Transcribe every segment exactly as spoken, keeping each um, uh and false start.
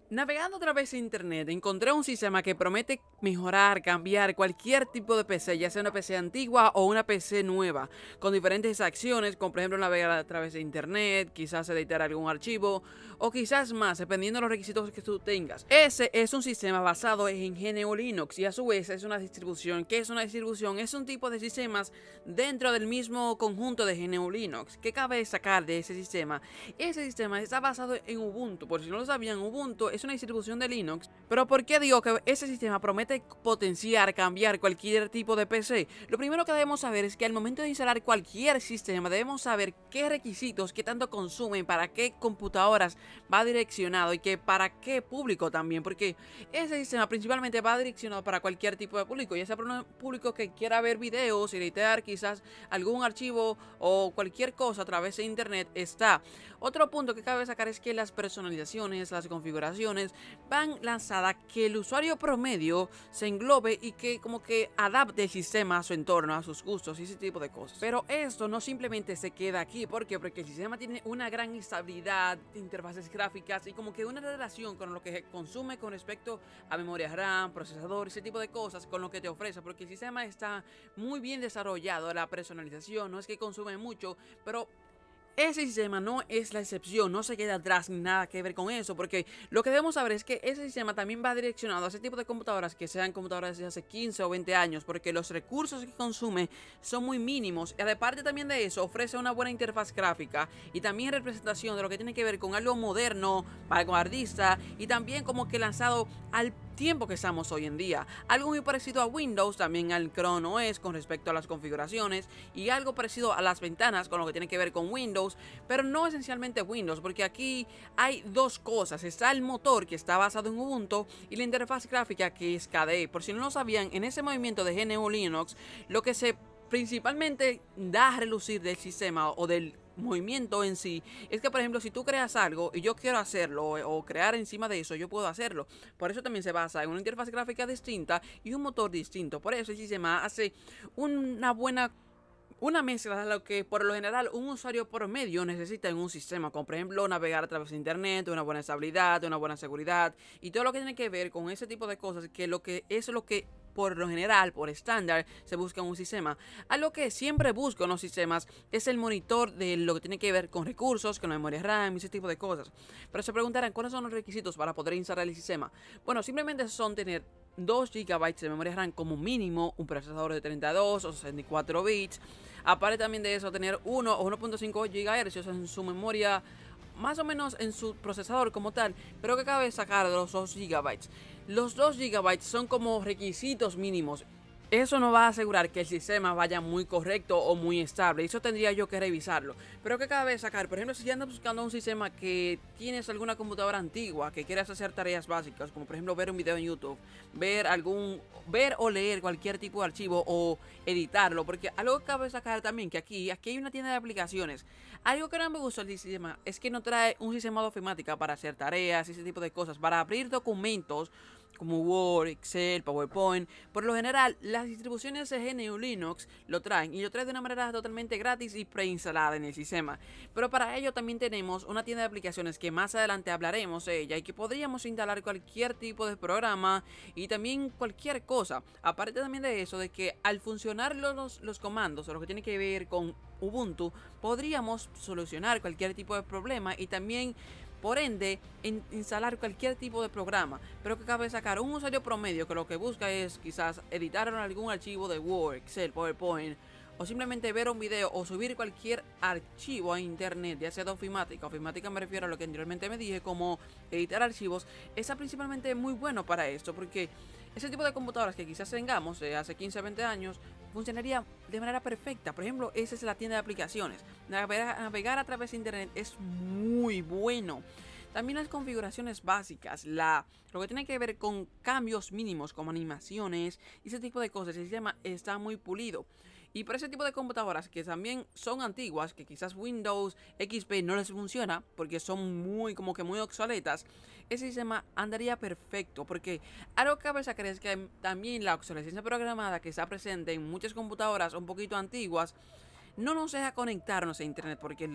Navegando a través de internet, encontré un sistema que promete mejorar, cambiar cualquier tipo de P C, ya sea una P C antigua o una P C nueva, con diferentes acciones, como por ejemplo navegar a través de internet, quizás editar algún archivo o quizás más, dependiendo de los requisitos que tú tengas. Ese es un sistema basado en G N U Linux y a su vez es una distribución. ¿Qué es una distribución? Es un tipo de sistemas dentro del mismo conjunto de G N U Linux. ¿Qué cabe sacar de ese sistema? Ese sistema está basado en Ubuntu. Por si no lo sabían, Ubuntu es una distribución de Linux. Pero ¿por qué digo que ese sistema promete potenciar, cambiar cualquier tipo de P C? Lo primero que debemos saber es que al momento de instalar cualquier sistema debemos saber qué requisitos, qué tanto consumen, para qué computadoras va direccionado y que para qué público también, porque ese sistema principalmente va direccionado para cualquier tipo de público, ya sea para un público que quiera ver videos, editar quizás algún archivo o cualquier cosa a través de internet. Está otro punto que cabe sacar es que las personalizaciones, las configuraciones van lanzadas que el usuario promedio se englobe y que como que adapte el sistema a su entorno, a sus gustos y ese tipo de cosas. Pero esto no simplemente se queda aquí. ¿Por qué? Porque el sistema tiene una gran estabilidad de interfaces gráficas y como que una relación con lo que consume con respecto a memoria RAM, procesador, ese tipo de cosas, con lo que te ofrece, porque el sistema está muy bien desarrollado. La personalización no es que consume mucho, pero ese sistema no es la excepción, no se queda atrás ni nada que ver con eso, porque lo que debemos saber es que ese sistema también va direccionado a ese tipo de computadoras que sean computadoras de hace quince o veinte años, porque los recursos que consume son muy mínimos y aparte también de eso ofrece una buena interfaz gráfica y también representación de lo que tiene que ver con algo moderno, vanguardista y también como que lanzado al tiempo que estamos hoy en día. Algo muy parecido a Windows, también al Chrome O S con respecto a las configuraciones y algo parecido a las ventanas con lo que tiene que ver con Windows, pero no esencialmente Windows, porque aquí hay dos cosas. Está el motor que está basado en Ubuntu y la interfaz gráfica que es K D E. Por si no lo sabían, en ese movimiento de G N U Linux, lo que se principalmente da a relucir del sistema o del movimiento en sí es que, por ejemplo, si tú creas algo y yo quiero hacerlo o crear encima de eso, yo puedo hacerlo. Por eso también se basa en una interfaz gráfica distinta y un motor distinto. Por eso el sistema hace una buena una mezcla de lo que por lo general un usuario promedio necesita en un sistema, como por ejemplo navegar a través de internet, una buena estabilidad, una buena seguridad y todo lo que tiene que ver con ese tipo de cosas, que lo que es lo que por lo general, por estándar, se busca en un sistema. Algo que siempre busco en los sistemas es el monitor de lo que tiene que ver con recursos, con la memoria RAM y ese tipo de cosas. Pero se preguntarán, ¿cuáles son los requisitos para poder instalar el sistema? Bueno, simplemente son tener dos gigabytes de memoria RAM como mínimo, un procesador de treinta y dos o sesenta y cuatro bits. Aparte también de eso, tener uno o uno punto cinco gigahercios en su memoria, más o menos en su procesador como tal. Pero que cabe sacar de los dos gigabytes. Los dos gigabytes son como requisitos mínimos. Eso no va a asegurar que el sistema vaya muy correcto o muy estable. Eso tendría yo que revisarlo. Pero que cabe sacar, por ejemplo, si ya andas buscando un sistema que tienes alguna computadora antigua, que quieras hacer tareas básicas, como por ejemplo ver un video en YouTube, ver algún, ver o leer cualquier tipo de archivo o editarlo, porque algo que cabe sacar también, que aquí, aquí hay una tienda de aplicaciones. Algo que no me gusta del sistema es que no trae un sistema de ofimática para hacer tareas y ese tipo de cosas, para abrir documentos como Word, Excel, PowerPoint. Por lo general, las distribuciones de G N U Linux lo traen y lo traen de una manera totalmente gratis y preinstalada en el sistema. Pero para ello también tenemos una tienda de aplicaciones que más adelante hablaremos de ella y que podríamos instalar cualquier tipo de programa y también cualquier cosa. Aparte también de eso, de que al funcionar los, los comandos o lo que tiene que ver con Ubuntu, podríamos solucionar cualquier tipo de problema y también por ende in instalar cualquier tipo de programa. Pero que cabe sacar un usuario promedio que lo que busca es quizás editar algún archivo de Word, Excel, PowerPoint o simplemente ver un video o subir cualquier archivo a internet, ya sea de ofimática. Ofimática me refiero a lo que anteriormente me dije, como editar archivos. Está principalmente muy bueno para esto, porque ese tipo de computadoras que quizás tengamos de hace quince a veinte años funcionaría de manera perfecta. Por ejemplo, esa es la tienda de aplicaciones. Navegar, navegar a través de internet es muy bueno. También las configuraciones básicas, la, lo que tiene que ver con cambios mínimos como animaciones y ese tipo de cosas, el sistema está muy pulido. Y para ese tipo de computadoras que también son antiguas, que quizás Windows X P no les funciona porque son muy como que muy obsoletas, ese sistema andaría perfecto, porque algo que cabe sacar es que también la obsolescencia programada que está presente en muchas computadoras un poquito antiguas no nos deja conectarnos a internet, porque el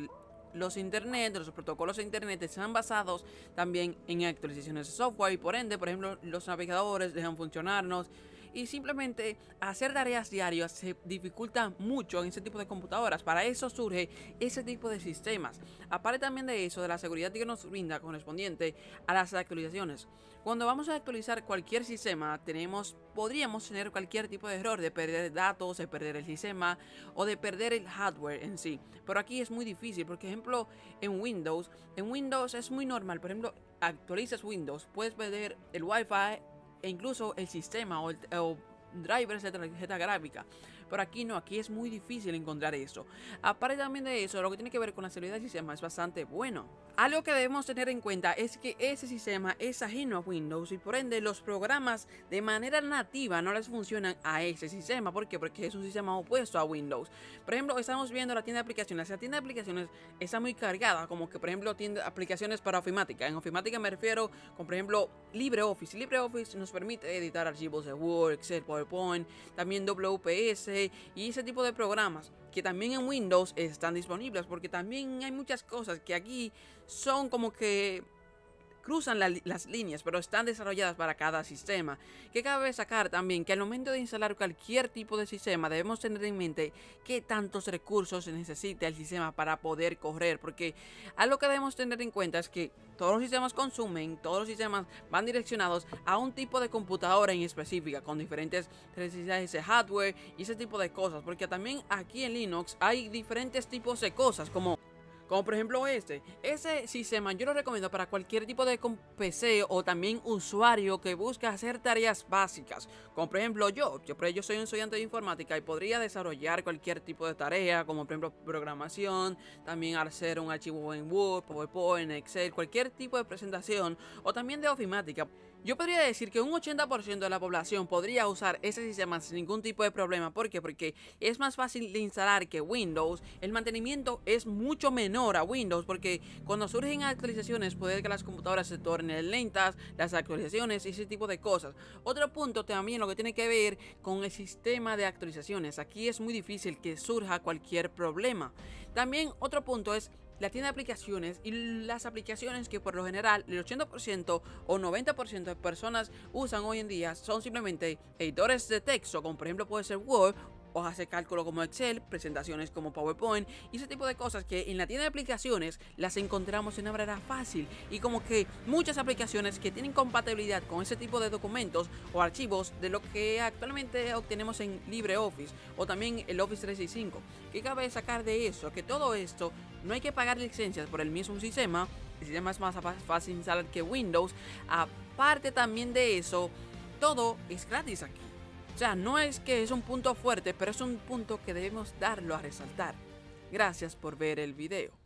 los internet, los protocolos de internet están basados también en actualizaciones de software y por ende, por ejemplo, los navegadores dejan funcionarnos y simplemente hacer tareas diarias se dificulta mucho en ese tipo de computadoras. Para eso surge ese tipo de sistemas. Aparte también de eso, de la seguridad que nos brinda correspondiente a las actualizaciones. Cuando vamos a actualizar cualquier sistema, tenemos, podríamos tener cualquier tipo de error de perder datos, de perder el sistema o de perder el hardware en sí. Pero aquí es muy difícil, por ejemplo, en Windows, en Windows es muy normal. Por ejemplo, actualizas Windows, puedes perder el Wi-Fi e incluso el sistema o, el, o drivers de tarjeta gráfica. Pero aquí no, aquí es muy difícil encontrar eso. Aparte también de eso, lo que tiene que ver con la seguridad del sistema es bastante bueno. Algo que debemos tener en cuenta es que ese sistema es ajeno a Windows y por ende los programas de manera nativa no les funcionan a ese sistema. ¿Por qué? Porque es un sistema opuesto a Windows. Por ejemplo, estamos viendo la tienda de aplicaciones. La tienda de aplicaciones está muy cargada, como que por ejemplo tienda aplicaciones para ofimática. En ofimática me refiero con por ejemplo LibreOffice. LibreOffice nos permite editar archivos de Word, Excel, PowerPoint, también W P S y ese tipo de programas que también en Windows están disponibles, porque también hay muchas cosas que aquí son como que cruzan la, las líneas, pero están desarrolladas para cada sistema. Que cabe destacar también que al momento de instalar cualquier tipo de sistema debemos tener en mente qué tantos recursos se necesita el sistema para poder correr, porque algo que debemos tener en cuenta es que todos los sistemas consumen, todos los sistemas van direccionados a un tipo de computadora en específica con diferentes necesidades de hardware y ese tipo de cosas, porque también aquí en Linux hay diferentes tipos de cosas como Como por ejemplo este, ese sistema yo lo recomiendo para cualquier tipo de P C o también usuario que busca hacer tareas básicas. Como por ejemplo yo, yo, yo soy un estudiante de informática y podría desarrollar cualquier tipo de tarea, como por ejemplo programación, también hacer un archivo en Word, PowerPoint, Excel, cualquier tipo de presentación o también de ofimática. Yo podría decir que un ochenta por ciento de la población podría usar ese sistema sin ningún tipo de problema. ¿Por qué? Porque es más fácil de instalar que Windows. El mantenimiento es mucho menor a Windows, porque cuando surgen actualizaciones puede que las computadoras se tornen lentas, las actualizaciones y ese tipo de cosas. Otro punto también lo que tiene que ver con el sistema de actualizaciones. Aquí es muy difícil que surja cualquier problema. También otro punto es la tienda de aplicaciones y las aplicaciones que por lo general el ochenta por ciento o noventa por ciento de personas usan hoy en día son simplemente editores de texto, como por ejemplo puede ser Word, hojas de cálculo como Excel, presentaciones como PowerPoint y ese tipo de cosas que en la tienda de aplicaciones las encontramos de una manera fácil, y como que muchas aplicaciones que tienen compatibilidad con ese tipo de documentos o archivos de lo que actualmente obtenemos en LibreOffice o también el Office trescientos sesenta y cinco. ¿Qué cabe sacar de eso? Que todo esto no hay que pagar licencias por el mismo sistema. El sistema es más fácil instalar que Windows. Aparte también de eso, todo es gratis aquí. O sea, no es que es un punto fuerte, pero es un punto que debemos darlo a resaltar. Gracias por ver el video.